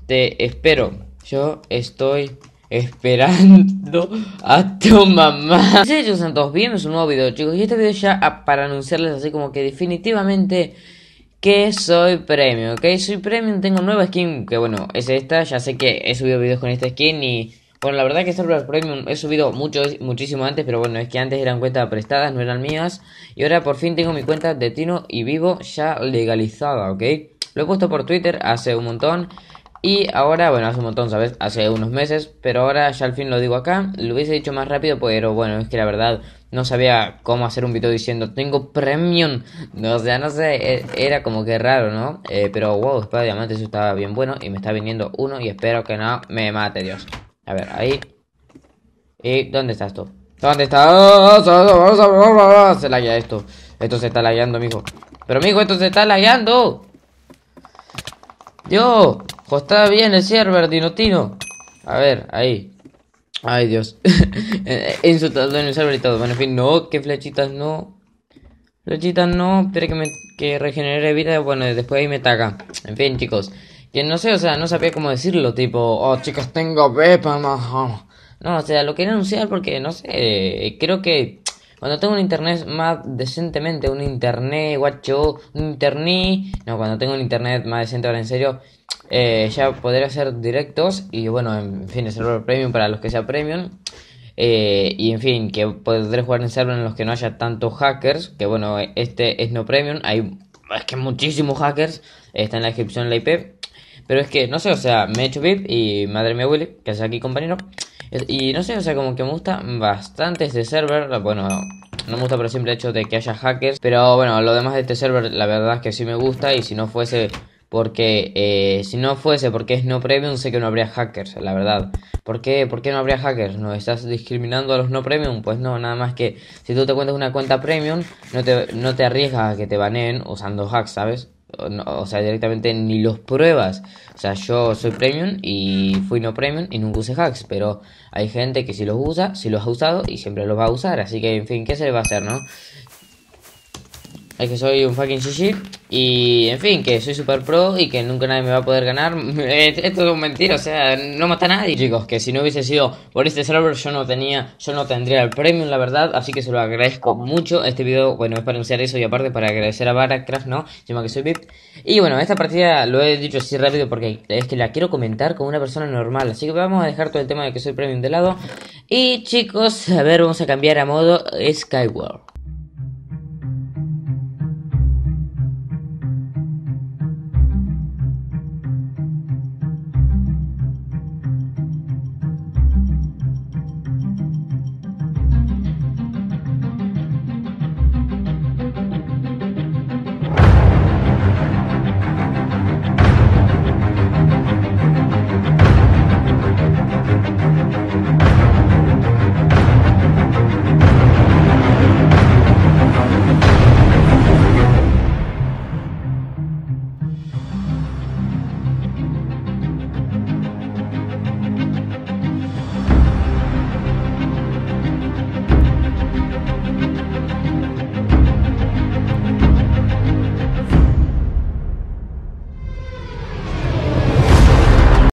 te espero. Yo estoy esperando a tu mamá. Sí, chicos, santos, bienvenidos a un nuevo video, chicos. Y este video ya para anunciarles así como que definitivamente que soy premium, ¿ok? Soy premium, tengo nueva skin, que bueno, es esta. Ya sé que he subido videos con esta skin y... bueno, la verdad que Server Premium he subido muchísimo antes, pero bueno, es que antes eran cuentas prestadas, no eran mías. Y ahora por fin tengo mi cuenta de Tino y Vivo ya legalizada, ¿ok? Lo he puesto por Twitter hace un montón. Y ahora, bueno, hace un montón, ¿sabes? Hace unos meses, pero ahora ya al fin lo digo acá. Lo hubiese dicho más rápido, pero bueno, es que la verdad no sabía cómo hacer un video diciendo tengo Premium. No, o sea, no sé, era como que raro, ¿no? Pero wow, espada de diamante, eso estaba bien bueno. Y me está viniendo uno y espero que no me mate, Dios. A ver, ahí. ¿Y dónde estás tú? ¿Dónde estás? Se laguea esto. Esto se está lagueando, mijo. Pero, mijo, esto se está lagueando. Dios. Está bien el server, Dinotino. A ver, ahí. Ay, Dios. Insultado en el server y todo. Bueno, en fin, no. Que flechitas no. Flechitas no. Espere que regenere vida. Bueno, después ahí me taca. En fin, chicos. Que no sé, o sea, no sabía cómo decirlo. Tipo, oh, chicas, tengo Pepa. No, o sea, lo quería anunciar porque, no sé. Creo que cuando tengo un internet más decentemente, un internet, guacho, un internet. No, cuando tengo un internet más decente, ahora en serio. Ya podré hacer directos y bueno, en fin, el server premium para los que sea premium. Y en fin, que podré jugar en server en los que no haya tantos hackers. Que bueno, este es no premium. Es que muchísimos hackers. Está en la descripción la IP. Pero es que, no sé, o sea, me he hecho VIP y madre mía Willy, que es aquí compañero. Y no sé, o sea, como que me gusta bastante este server. Bueno, no me gusta por el simple hecho de que haya hackers. Pero bueno, lo demás de este server, la verdad es que sí me gusta. Y si no fuese porque es no premium, sé que no habría hackers, la verdad. ¿Por qué no habría hackers? ¿No estás discriminando a los no premium? Pues no, nada más que si tú te cuentas una cuenta premium, no te arriesgas a que te baneen usando hacks, ¿sabes? O sea, directamente ni los pruebas. O sea, yo soy premium y fui no premium y nunca usé hacks. Pero hay gente que sí los usa, sí los ha usado y siempre los va a usar. Así que, en fin, ¿qué se le va a hacer, no? Es que soy un fucking GG. Y en fin, que soy super pro y que nunca nadie me va a poder ganar. Esto es mentira, o sea, no mata a nadie. Chicos, que si no hubiese sido por este server yo no tendría el premium, la verdad. Así que se lo agradezco mucho. Este video, bueno, es para anunciar eso y aparte para agradecer a Baracraft, ¿no? Llama que soy VIP. Y bueno, esta partida lo he dicho así rápido porque es que la quiero comentar con una persona normal. Así que vamos a dejar todo el tema de que soy premium de lado. Y chicos, a ver, vamos a cambiar a modo Skyward.